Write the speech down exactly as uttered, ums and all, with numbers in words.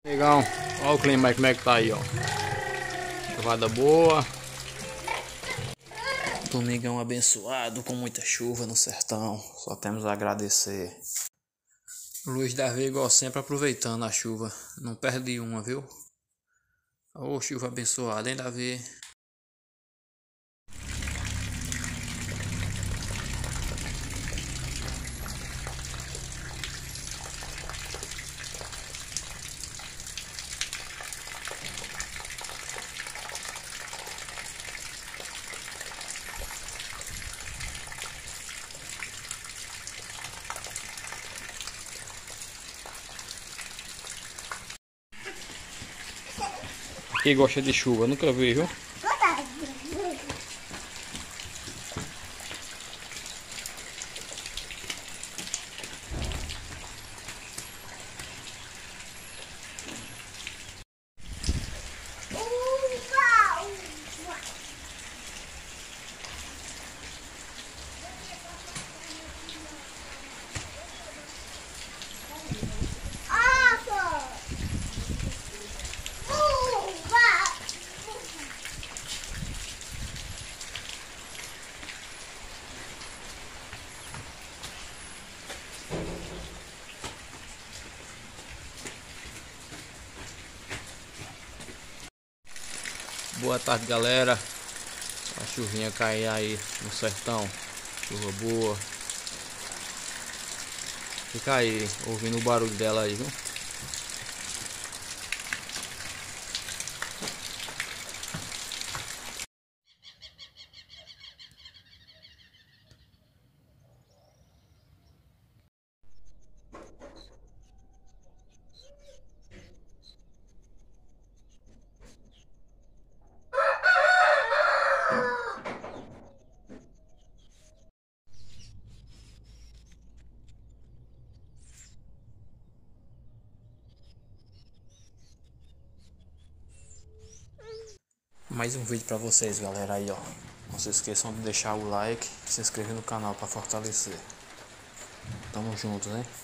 Legal, olha o clima aí, como é que tá aí, ó. Chuvada boa. Domingão abençoado, com muita chuva no sertão. Só temos a agradecer. Luiz Davi, igual sempre, aproveitando a chuva. Não perde uma, viu? Ô, chuva abençoada, hein, Davi? Quem gosta de chuva, nunca vi, viu? Boa tarde, galera. A chuvinha cair aí no sertão. Chuva boa. Fica aí ouvindo o barulho dela aí, viu? Mais um vídeo pra vocês, galera, aí, ó. Não se esqueçam de deixar o like e se inscrever no canal pra fortalecer. Tamo juntos, hein?